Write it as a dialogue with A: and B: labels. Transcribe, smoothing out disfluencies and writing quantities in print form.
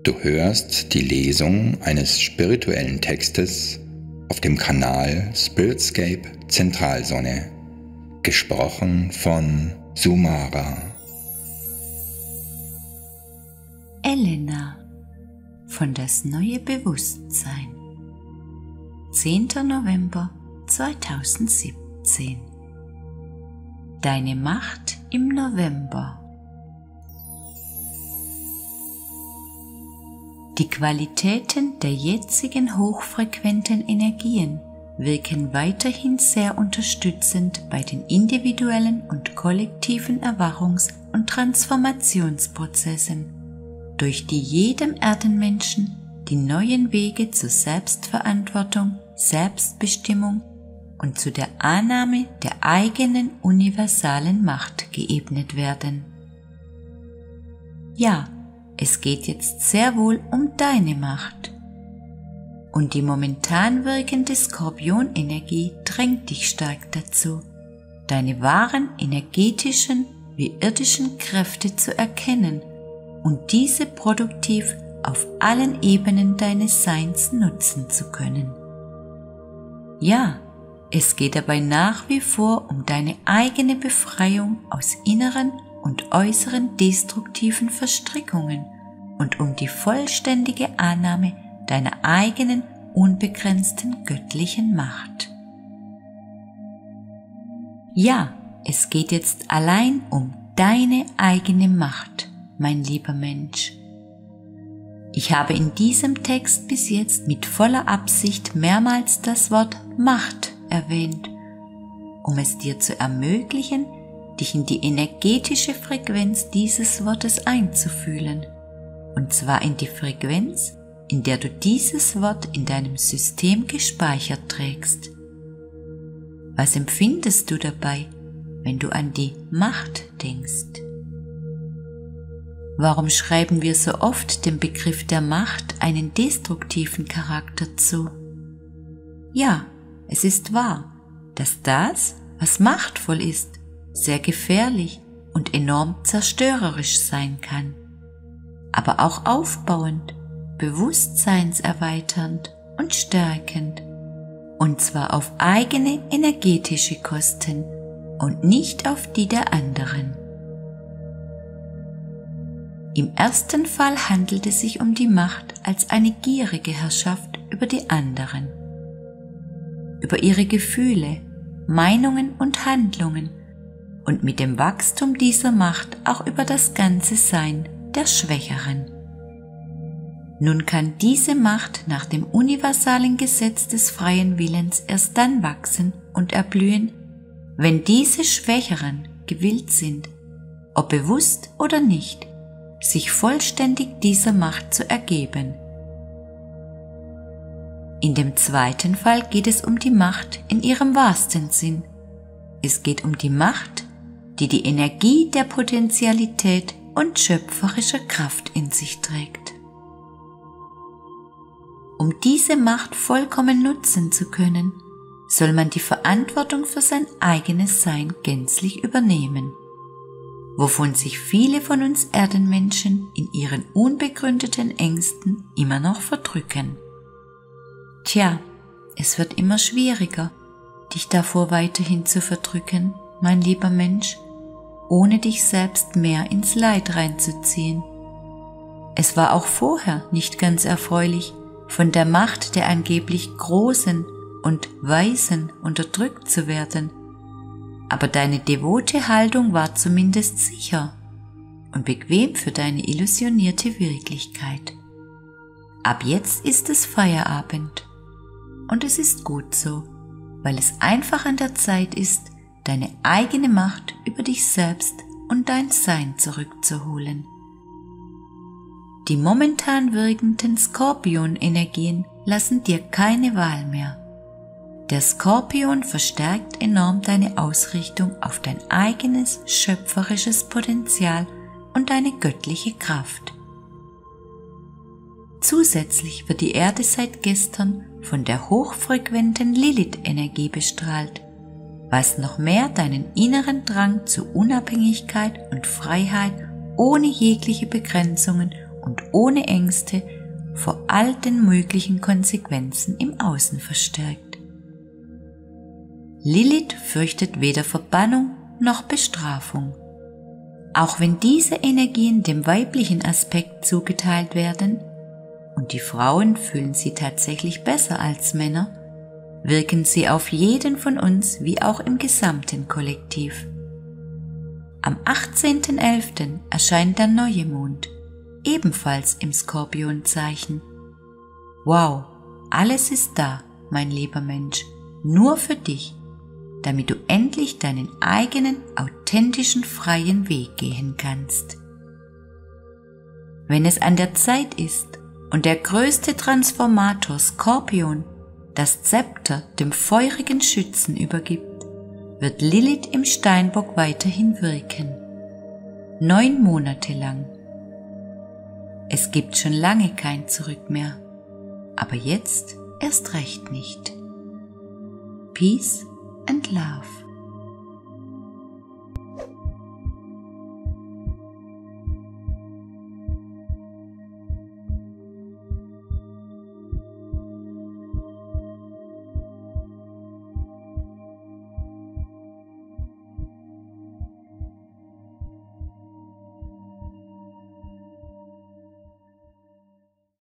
A: Du hörst die Lesung eines spirituellen Textes auf dem Kanal Spiritscape Zentralsonne, gesprochen von Sumara.
B: Elena von Das neue Bewusstsein, 10. November 2017. Deine Macht im November. Die Qualitäten der jetzigen hochfrequenten Energien wirken weiterhin sehr unterstützend bei den individuellen und kollektiven Erwachungs- und Transformationsprozessen, durch die jedem Erdenmenschen die neuen Wege zur Selbstverantwortung, Selbstbestimmung und zu der Annahme der eigenen universalen Macht geebnet werden. Ja, es geht jetzt sehr wohl um deine Macht. Und die momentan wirkende Skorpionenergie drängt dich stark dazu, deine wahren energetischen wie irdischen Kräfte zu erkennen und diese produktiv auf allen Ebenen deines Seins nutzen zu können. Ja, es geht dabei nach wie vor um deine eigene Befreiung aus inneren und äußeren destruktiven Verstrickungen und um die vollständige Annahme deiner eigenen unbegrenzten göttlichen Macht. Ja, es geht jetzt allein um deine eigene Macht, mein lieber Mensch. Ich habe in diesem Text bis jetzt mit voller Absicht mehrmals das Wort Macht erwähnt, um es dir zu ermöglichen, dich in die energetische Frequenz dieses Wortes einzufühlen, und zwar in die Frequenz, in der du dieses Wort in deinem System gespeichert trägst. Was empfindest du dabei, wenn du an die Macht denkst? Warum schreiben wir so oft dem Begriff der Macht einen destruktiven Charakter zu? Ja, es ist wahr, dass das, was machtvoll ist, sehr gefährlich und enorm zerstörerisch sein kann, aber auch aufbauend, bewusstseinserweiternd und stärkend, und zwar auf eigene energetische Kosten und nicht auf die der anderen. Im ersten Fall handelt es sich um die Macht als eine gierige Herrschaft über die anderen, über ihre Gefühle, Meinungen und Handlungen und mit dem Wachstum dieser Macht auch über das ganze Sein der Schwächeren. Nun kann diese Macht nach dem universalen Gesetz des freien Willens erst dann wachsen und erblühen, wenn diese Schwächeren gewillt sind, ob bewusst oder nicht, sich vollständig dieser Macht zu ergeben. In dem zweiten Fall geht es um die Macht in ihrem wahrsten Sinn. Es geht um die Macht, die die Energie der Potentialität und schöpferischer Kraft in sich trägt. Um diese Macht vollkommen nutzen zu können, soll man die Verantwortung für sein eigenes Sein gänzlich übernehmen, wovon sich viele von uns Erdenmenschen in ihren unbegründeten Ängsten immer noch verdrücken. Tja, es wird immer schwieriger, dich davor weiterhin zu verdrücken, mein lieber Mensch, ohne dich selbst mehr ins Leid reinzuziehen. Es war auch vorher nicht ganz erfreulich, von der Macht der angeblich Großen und Weisen unterdrückt zu werden. Aber deine devote Haltung war zumindest sicher und bequem für deine illusionierte Wirklichkeit. Ab jetzt ist es Feierabend. Und es ist gut so, weil es einfach an der Zeit ist, deine eigene Macht über dich selbst und dein Sein zurückzuholen. Die momentan wirkenden Skorpion-Energien lassen dir keine Wahl mehr. Der Skorpion verstärkt enorm deine Ausrichtung auf dein eigenes schöpferisches Potenzial und deine göttliche Kraft. Zusätzlich wird die Erde seit gestern von der hochfrequenten Lilith-Energie bestrahlt, was noch mehr deinen inneren Drang zu Unabhängigkeit und Freiheit ohne jegliche Begrenzungen und ohne Ängste vor all den möglichen Konsequenzen im Außen verstärkt. Lilith fürchtet weder Verbannung noch Bestrafung. Auch wenn diese Energien dem weiblichen Aspekt zugeteilt werden, und die Frauen fühlen sie tatsächlich besser als Männer, wirken sie auf jeden von uns wie auch im gesamten Kollektiv. Am 18.11. erscheint der neue Mond, ebenfalls im Skorpionzeichen. Wow, alles ist da, mein lieber Mensch, nur für dich, damit du endlich deinen eigenen, authentischen, freien Weg gehen kannst. Wenn es an der Zeit ist und der größte Transformator Skorpion das Zepter dem feurigen Schützen übergibt, wird Lilith im Steinbock weiterhin wirken. 9 Monate lang. Es gibt schon lange kein Zurück mehr, aber jetzt erst recht nicht. Peace and Love.